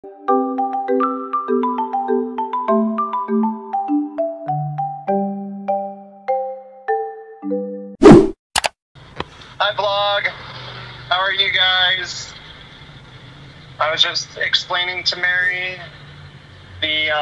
Hi vlog, how are you guys? I was just explaining to Mary the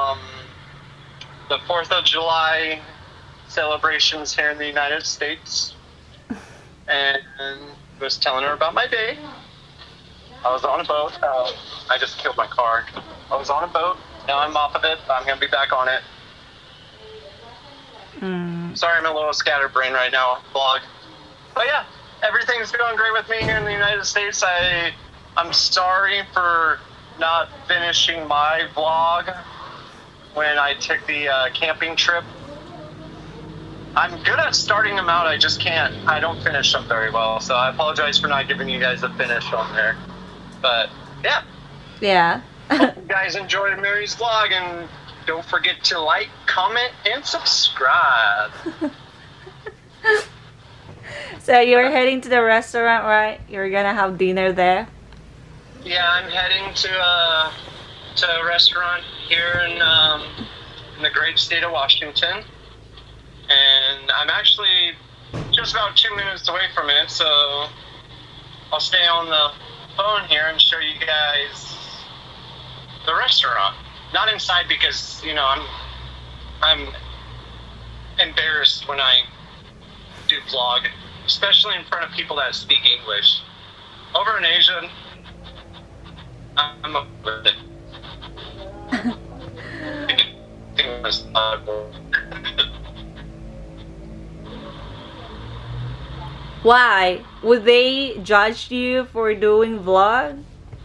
4th of July celebrations here in the United States, and was telling her about my day. I was on a boat. I just killed my car. I was on a boat. Now I'm off of it. I'm gonna be back on it. Sorry, I'm a little scatterbrained right now, vlog. But yeah, everything's going great with me here in the United States. I'm sorry for not finishing my vlog when I took the camping trip. I'm good at starting them out, I just can't. I don't finish them very well, so I apologize for not giving you guys a finish on there. But yeah. Yeah. Hope you guys enjoyed Mary's vlog, and don't forget to like, comment, and subscribe. So you're heading to the restaurant, right? You're gonna have dinner there? Yeah, I'm heading to a restaurant here in the great state of Washington. And I'm actually just about 2 minutes away from it, so I'll stay on the phone here and show you guys the restaurant. Not inside because, you know, I'm embarrassed when I do vlog, especially in front of people that speak English. Over in Asia, I'm with it. Why? Would they judge you for doing vlog?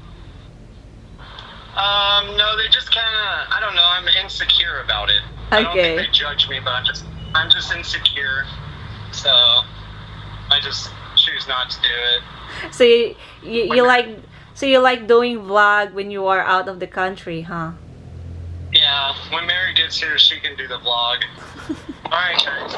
No, they just kind of, I don't know, I'm insecure about it. I don't think they judge me, but I'm just insecure. So I just choose not to do it. So you like doing vlog when you are out of the country, huh? Yeah, when Mary gets here, she can do the vlog. Alright guys,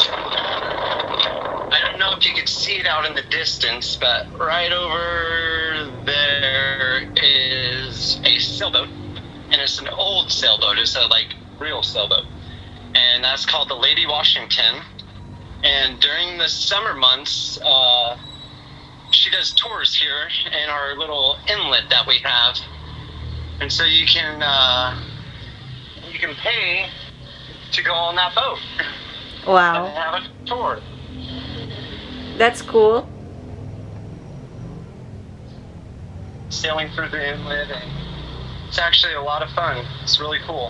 I don't know if you can see it out in the distance, but right over there is a sailboat, and it's an old sailboat. It's a real sailboat, and that's called the Lady Washington. And during the summer months, she does tours here in our little inlet that we have, and so you can pay to go on that boat. Wow. And have a tour. That's cool. Sailing through the inlet, and it's actually a lot of fun. It's really cool.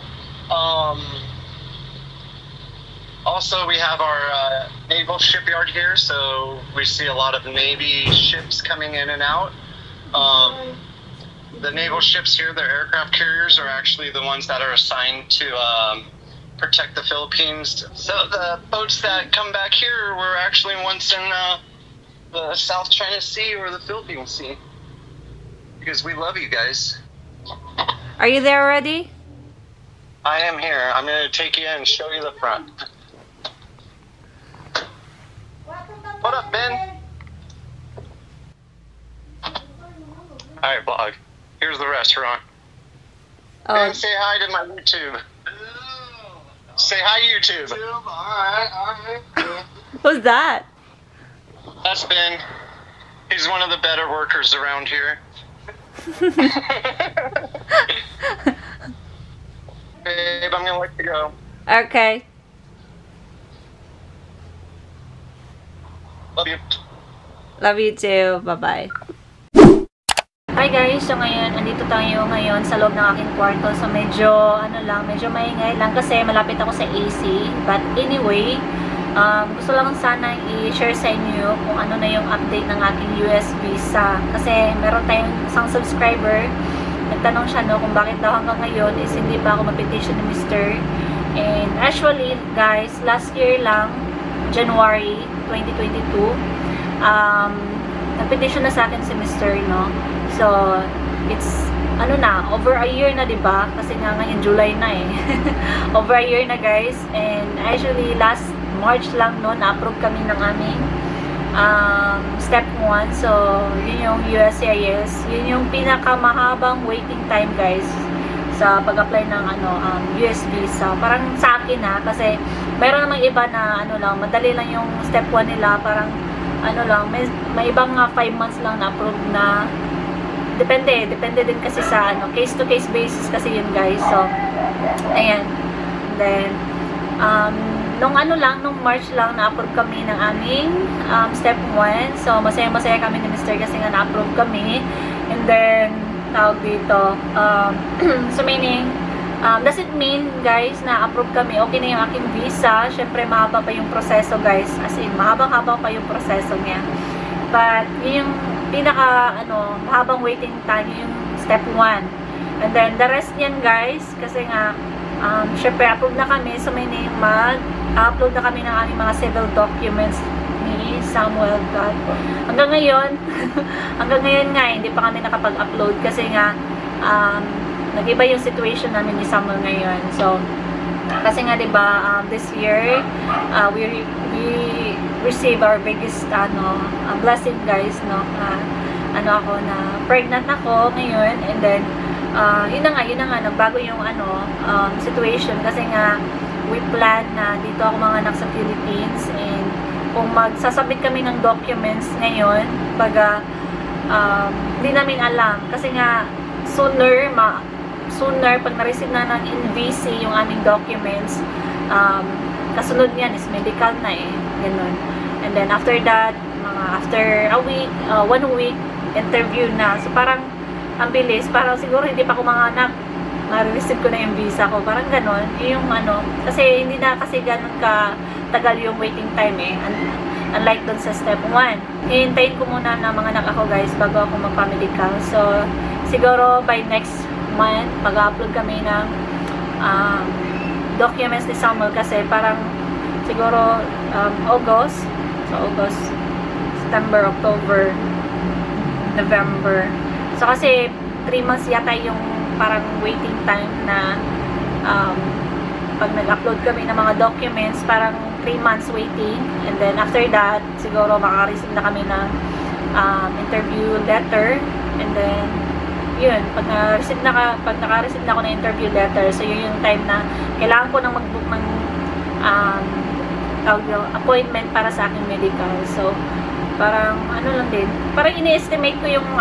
Also, we have our naval shipyard here, so we see a lot of Navy ships coming in and out. The naval ships here, the aircraft carriers, are actually the ones that are assigned to protect the Philippines. So the boats that come back here were actually once in the South China Sea or the Philippine Sea. Because we love you guys. Are you there already? I am here. I'm going to take you in and show you the front. What up, Ben? Alright, vlog. Here's the restaurant. Oh. Ben, say hi to my YouTube. Say hi, YouTube. Alright. Who's that? That's Ben. He's one of the better workers around here. Babe, I'm gonna let you go. Okay. Love you. Love you too. Bye-bye. Hi guys, so ngayon, andito tayo ngayon sa loob ng aking kwarto. So medyo maingay lang kasi malapit ako sa AC. But anyway, gusto lang sana i-share sa inyo kung ano na yung update ng aking US visa. Kasi meron tayong isang subscriber, nagtanong siya kung bakit daw hanggang ngayon is hindi pa ako ma-petition ni Mr. And actually guys, last year lang, January 2022, nag-petition na sa akin si Mr. no. So, it's over a year na, diba? Kasi nga ngayon July na eh. Over a year na guys. And actually last March lang no, na-approve kami ng aming step 1. So, yun yung USCIS. Yun yung pinakamahabang waiting time, guys, sa pag-apply ng US visa. Parang sa akin kasi meron namang iba na lang, madali lang yung step 1 nila, parang lang, may ibang 5 months lang na approve na. Depende din kasi sa case to case basis kasi yun, guys. So, ayan. And then, nung March lang na-approve kami ng aming step 1. So, masaya-masaya kami ni Mr. kasi nga na-approve kami. And then, tawag dito, so meaning, does it mean, guys, na approve kami, okay na yung aking visa? Syempre, mahaba pa yung proseso, guys. As in, mahabang-haba pa yung proseso niya. But, yun yung mahabang waiting time, yung step 1. And then, the rest niyan, guys, kasi nga, syempre, approve na kami. So, meaning, mag-upload na kami ng aming mga civil documents ni Samuel God. Hanggang ngayon nga, hindi pa kami nakapag-upload kasi nga, nag-iba yung situation namin ni Samuel ngayon. So, kasi nga, diba, this year, we receive our biggest, blessing, guys, no? Na pregnant ako ngayon, and then, yun na nga, nagbago yung, situation, kasi nga, we plan na dito ako mga anak sa Philippines, and kung magsasabit kami ng documents ngayon, baga, hindi namin alam, kasi nga, sooner, pag na-receive na ng NVC yung aming documents, kasunod niyan is medical na ganun. And then after that, after a week, 1 week, interview na. So parang, ang bilis, parang siguro hindi pa ako mga anak, na-receive ko na yung visa ko, parang ganun. Yung kasi hindi na kasi ganun ka-tagal yung waiting time unlike dun sa step 1. Hihintayin ko muna na mga anak ako, guys, bago ako magpa-medical. So, siguro by next month, mag-upload kami ng documents ni Samuel kasi parang siguro August. So, August, September, October, November. So, kasi 3 months yata yung parang waiting time na pag nag-upload kami ng mga documents, parang 3 months waiting. And then, after that, siguro makaka-receive na kami ng interview letter. And then, yun, pag naka-receive na ako ng interview letter, so yun yung time na kailangan ko nang mag-book ng appointment para sa aking medical. So, parang lang din, parang ini-estimate ko yung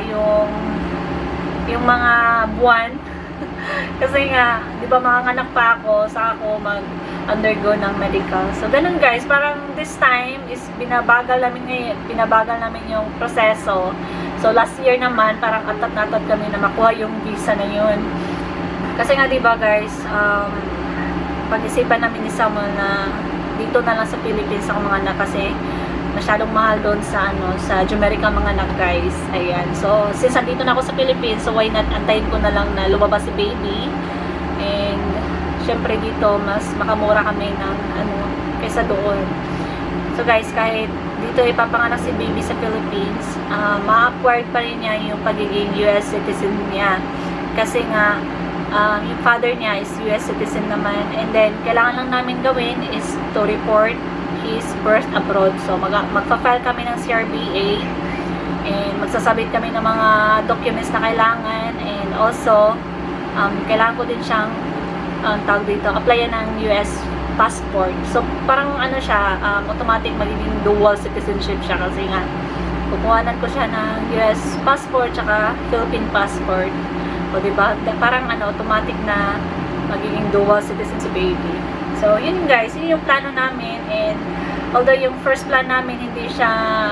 yung mga buwan kasi nga, di ba, manganganak pa ako, saka ako mag-undergo ng medical. So, ganun, guys, parang this time is binabagal namin yung proseso. So, last year naman, parang atat-atat kami na makuha yung visa na yun. Kasi nga, diba, guys, pag-isipan namin ni Samuel na dito na lang sa Philippines ako mga anak kasi masyadong mahal doon sa Jamaica mga anak, guys. Ayan. So, since andito na ako sa Philippines, so why not antayin ko na lang na lumabas si baby. And, syempre dito, mas makamura kami ng kaysa doon. So, guys, kahit dito ipapanganak si baby sa Philippines, ma-acquired pa rin niya yung pagiging US citizen niya. Kasi nga, yung father niya is US citizen naman. And then, kailangan lang namin gawin is to report his birth abroad. So, magpa-file kami ng CRBA and magsasabit kami ng mga documents na kailangan. And also, kailangan ko din siyang tawag dito, applyan ng US passport. So, parang siya, automatic magiging dual citizenship siya kasi nga, kukuhanan ko siya ng US passport tsaka Philippine passport. O, diba? Parang automatic na magiging dual citizen si baby. So, yun, guys, yun yung plano namin. And, although yung first plan namin, hindi siya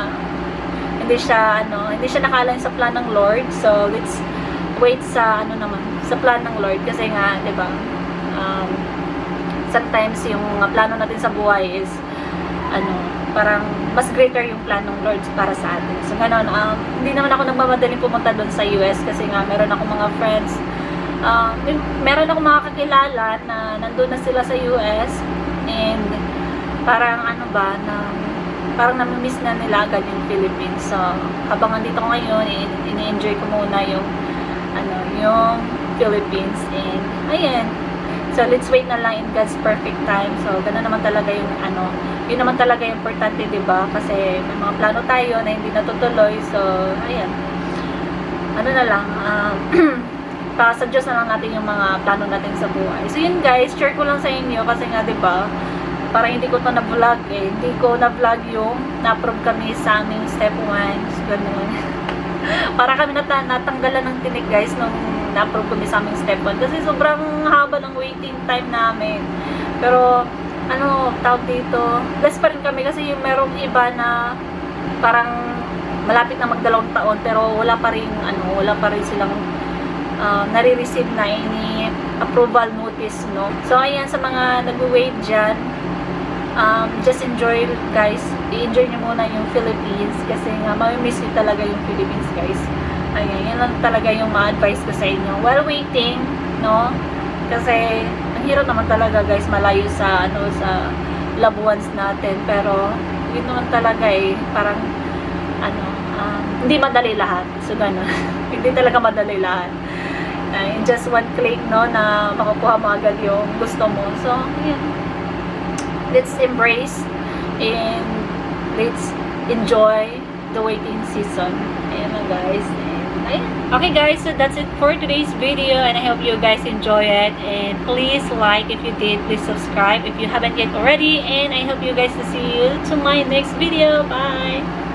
nakalaan sa plan ng Lord. So, let's wait sa, sa plan ng Lord. Kasi nga, diba, sometimes yung plano natin sa buhay is parang mas greater yung plan ng Lord para sa atin. So ganon, hindi naman ako nagmamadaling pumunta doon sa US kasi nga meron ako mga friends, meron ako mga kakilala na nandun na sila sa US and parang parang namimiss na nila agad yung Philippines. So habang nandito ko ngayon, ini-enjoy ko muna yung Philippines. And ayan, so let's wait na lang in God's perfect time. So gano'n naman talaga yung yun naman talaga importante, diba? Kasi may mga plano tayo na hindi natutuloy. So, ayan. Ano na lang, sa Diyos na lang natin yung mga plano natin sa buhay. So, yun guys, share ko lang sa inyo kasi nga, diba, para hindi ko to na-vlog eh. Hindi ko na-vlog yung na-approve kami sa aming step 1. So, ganun. Para kami natanggalan ng tinik guys nung na-approve kami sa aming step 1. Kasi sobrang haba ng waiting time namin. Pero, ano, tawag dito, bless pa rin kami kasi yung merong iba na parang malapit na magdalawang taon pero wala pa rin silang nare-receive na any approval notice, no? So, ayan, sa mga nag-wait dyan, just enjoy, guys. I-enjoy nyo muna yung Philippines kasi nga, mamimiss nyo talaga yung Philippines, guys. Ayan, yan lang talaga yung ma-advise ko sa inyo. While waiting, no? Kasi, ang hirap naman talaga, guys, malayo sa, sa loved ones natin. Pero, yun naman talaga eh, parang, hindi madali lahat. So, gano'n. Hindi talaga madali lahat. In just one click, no, na makukuha mo agad yung gusto mo. So, yun. Let's embrace and let's enjoy the waiting season. Ayan na, guys. And, okay, guys, so that's it for today's video and I hope you guys enjoy it. And please like if you did. Please subscribe if you haven't yet already. And I hope you guys to see you to my next video. Bye!